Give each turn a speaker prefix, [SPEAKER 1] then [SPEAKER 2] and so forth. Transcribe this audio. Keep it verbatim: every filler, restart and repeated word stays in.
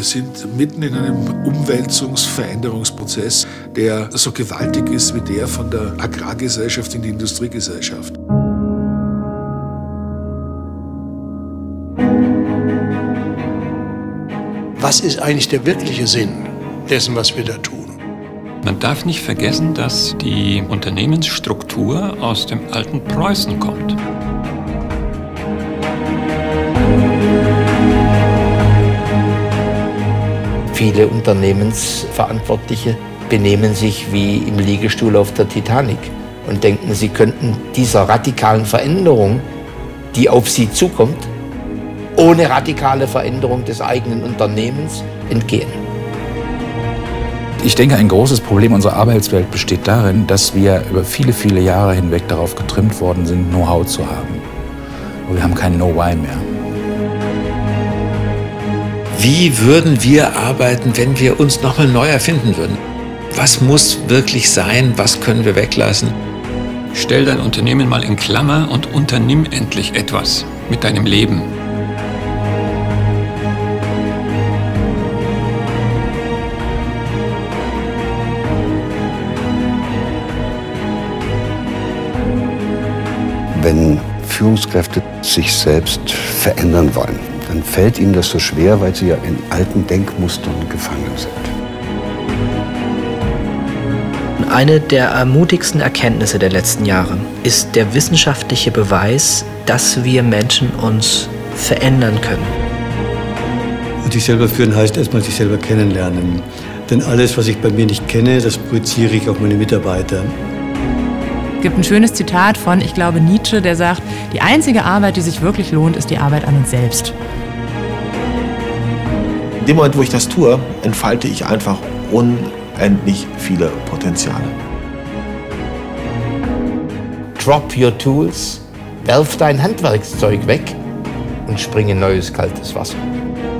[SPEAKER 1] Wir sind mitten in einem Umwälzungsveränderungsprozess, der so gewaltig ist wie der von der Agrargesellschaft in die Industriegesellschaft.
[SPEAKER 2] Was ist eigentlich der wirkliche Sinn dessen, was wir da tun?
[SPEAKER 3] Man darf nicht vergessen, dass die Unternehmensstruktur aus dem alten Preußen kommt.
[SPEAKER 4] Viele Unternehmensverantwortliche benehmen sich wie im Liegestuhl auf der Titanic und denken, sie könnten dieser radikalen Veränderung, die auf sie zukommt, ohne radikale Veränderung des eigenen Unternehmens entgehen.
[SPEAKER 5] Ich denke, ein großes Problem unserer Arbeitswelt besteht darin, dass wir über viele, viele Jahre hinweg darauf getrimmt worden sind, Know-how zu haben. Aber wir haben kein Know-why mehr.
[SPEAKER 6] Wie würden wir arbeiten, wenn wir uns nochmal neu erfinden würden? Was muss wirklich sein? Was können wir weglassen?
[SPEAKER 3] Stell dein Unternehmen mal in Klammer und unternimm endlich etwas mit deinem Leben.
[SPEAKER 7] Wenn Führungskräfte sich selbst verändern wollen, dann fällt ihnen das so schwer, weil sie ja in alten Denkmustern gefangen sind.
[SPEAKER 8] Eine der ermutigsten Erkenntnisse der letzten Jahre ist der wissenschaftliche Beweis, dass wir Menschen uns verändern können.
[SPEAKER 9] Sich selber führen heißt erstmal sich selber kennenlernen. Denn alles, was ich bei mir nicht kenne, das projiziere ich auf meine Mitarbeiter.
[SPEAKER 10] Es gibt ein schönes Zitat von, ich glaube, Nietzsche, der sagt, die einzige Arbeit, die sich wirklich lohnt, ist die Arbeit an uns selbst.
[SPEAKER 11] In dem Moment, wo ich das tue, entfalte ich einfach unendlich viele Potenziale.
[SPEAKER 4] Drop your tools, werf dein Handwerkszeug weg und spring in neues kaltes Wasser.